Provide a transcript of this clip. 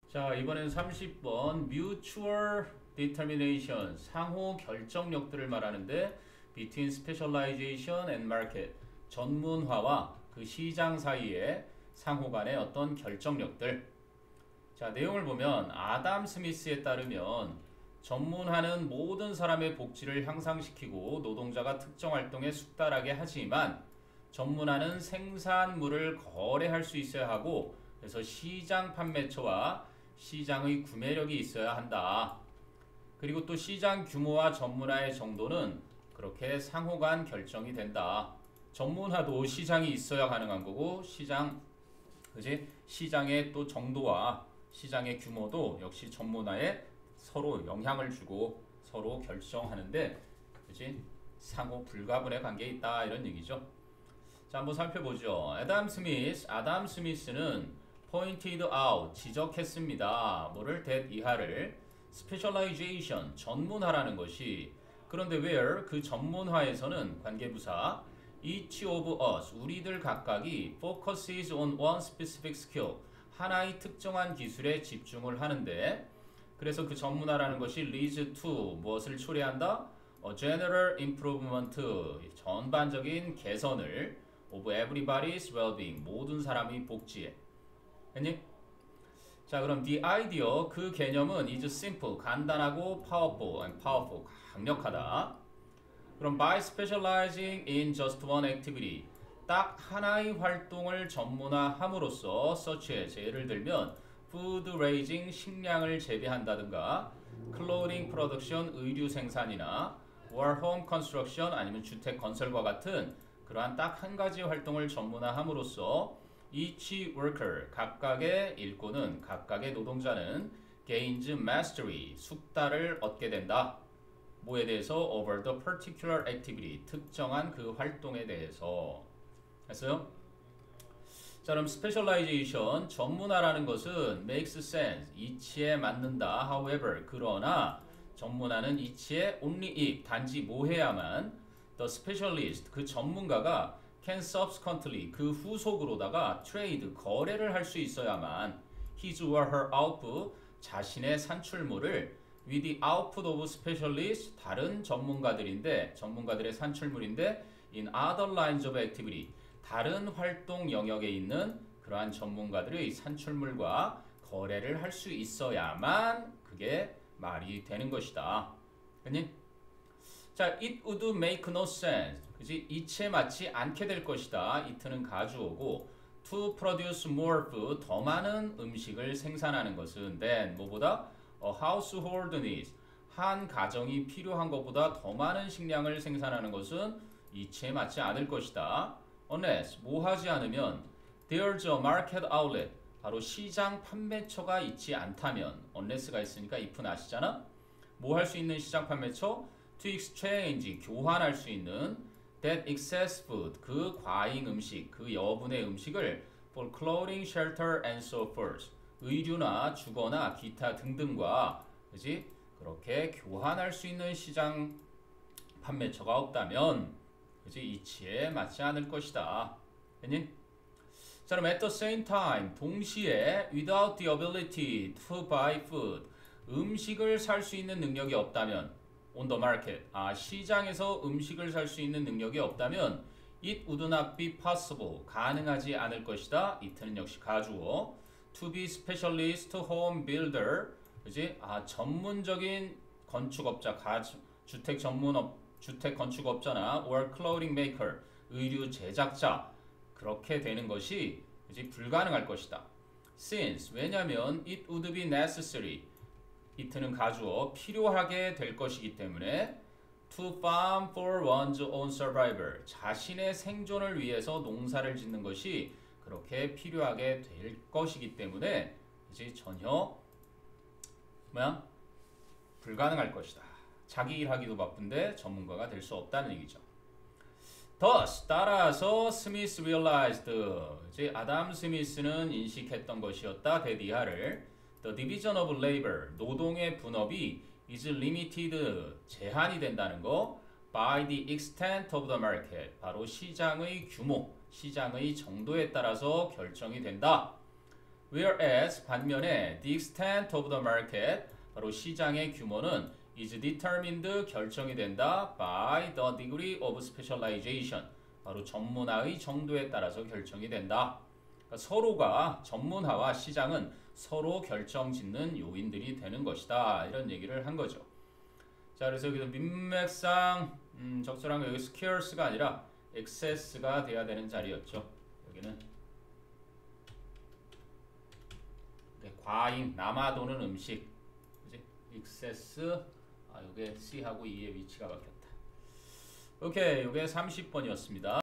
자, 이번엔 30번 Mutual Determination 상호 결정력들을 말하는데 Between Specialization and Market 전문화와 그 시장 사이에 상호 간의 어떤 결정력들. 자, 내용을 보면 아담 스미스에 따르면 전문화는 모든 사람의 복지를 향상시키고 노동자가 특정 활동에 숙달하게 하지만 전문화는 생산물을 거래할 수 있어야 하고 그래서 시장 판매처와 시장의 구매력이 있어야 한다. 그리고 또 시장 규모와 전문화의 정도는 그렇게 상호간 결정이 된다. 전문화도 시장이 있어야 가능한 거고 그지? 시장의 또 정도와 시장의 규모도 역시 전문화에 서로 영향을 주고 서로 결정하는데 그지? 상호 불가분의 관계에 있다 이런 얘기죠. 자, 한번 살펴보죠. 아담 스미스는 pointed out, 지적했습니다. 뭐를? that 이하를 specialization, 전문화라는 것이 그런데 where, 그 전문화에서는 관계부사 each of us, 우리들 각각이 focuses on one specific skill, 하나의 특정한 기술에 집중을 하는데 그래서 그 전문화라는 것이 leads to, 무엇을 초래한다? A general improvement, 전반적인 개선을 of everybody's well-being, 모든 사람의 복지에. 했니? 자, 그럼 the idea, 그 개념은 is simple, 간단하고 powerful, 강력하다. 그럼 by specializing in just one activity, 딱 하나의 활동을 전문화함으로써 such as, 예를 들면 food raising, 식량을 재배한다든가 clothing production, 의류 생산이나 or home construction, 아니면 주택 건설과 같은 그러한 딱 한 가지 활동을 전문화함으로써 each worker, 각각의 일꾼은, 각각의 노동자는 gains mastery, 숙달을 얻게 된다. 뭐에 대해서? over the particular activity, 특정한 그 활동에 대해서. 했어요? 자, 그럼 specialization, 전문화라는 것은 makes sense, 이치에 맞는다. however, 그러나 전문화는 이치에 only if, 단지 뭐 해야만 the specialist, 그 전문가가 can subsequently, 그 후속으로다가 trade, 거래를 할 수 있어야만 his or her output, 자신의 산출물을 with the output of specialists, 다른 전문가들의 산출물인데 in other lines of activity, 다른 활동 영역에 있는 그러한 전문가들의 산출물과 거래를 할 수 있어야만 그게 말이 되는 것이다. 그니? 자, it would make no sense. 그지? 이치에 맞지 않게 될 것이다. it는 가주어고 to produce more food, 더 많은 음식을 생산하는 것은 than, 뭐보다? A household needs, 한 가정이 필요한 것보다 더 많은 식량을 생산하는 것은 이치에 맞지 않을 것이다. unless, 뭐 하지 않으면 there's a market outlet, 바로 시장 판매처가 있지 않다면, unless가 있으니까 if는 아시잖아? 뭐 할 수 있는 시장 판매처? to exchange, 교환할 수 있는 that excess food, 그 과잉 음식, 그 여분의 음식을 for clothing, shelter and so forth, 의류나 주거나 기타 등등과 그지? 그렇게 교환할 수 있는 시장 판매처가 없다면 그지? 이치에 맞지 않을 것이다. 됐니? 자, 그럼 at the same time, 동시에 without the ability to buy food, 음식을 살 수 있는 능력이 없다면 on the market, 시장에서 음식을 살 수 있는 능력이 없다면 it would not be possible, 가능하지 않을 것이다. it는 역시 가주어 to be specialist home builder, 그지? 전문적인 건축업자, 주택 건축업자나 or clothing maker, 의류 제작자, 그렇게 되는 것이 그지? 불가능할 것이다. since, 왜냐면 it would be necessary, it는 가주어 필요하게 될 것이기 때문에 to farm for one's own survival, 자신의 생존을 위해서 농사를 짓는 것이 그렇게 필요하게 될 것이기 때문에 이제 전혀 불가능할 것이다. 자기 일하기도 바쁜데 전문가가 될 수 없다는 얘기죠. Thus, 따라서 스미스 realized, 이제 아담 스미스는 인식했던 것이었다. 대디하를 The division of labor, 노동의 분업이 is limited, 제한이 된다는 거 by the extent of the market, 바로 시장의 규모, 시장의 정도에 따라서 결정이 된다. Whereas 반면에 the extent of the market 바로 시장의 규모는 is determined 결정이 된다 by the degree of specialization 바로 전문화의 정도에 따라서 결정이 된다. 그러니까 서로가 전문화와 시장은 서로 결정짓는 요인들이 되는 것이다. 이런 얘기를 한 거죠. 자, 그래서 여기서 민맥상 적절한 거 여기 scarce가 아니라 excess가 돼야 되는 자리였죠. 여기는 과잉, 남아도는 음식, 그지? excess, 요게 C하고 E의 위치가 바뀌었다. 오케이, 요게 30번이었습니다.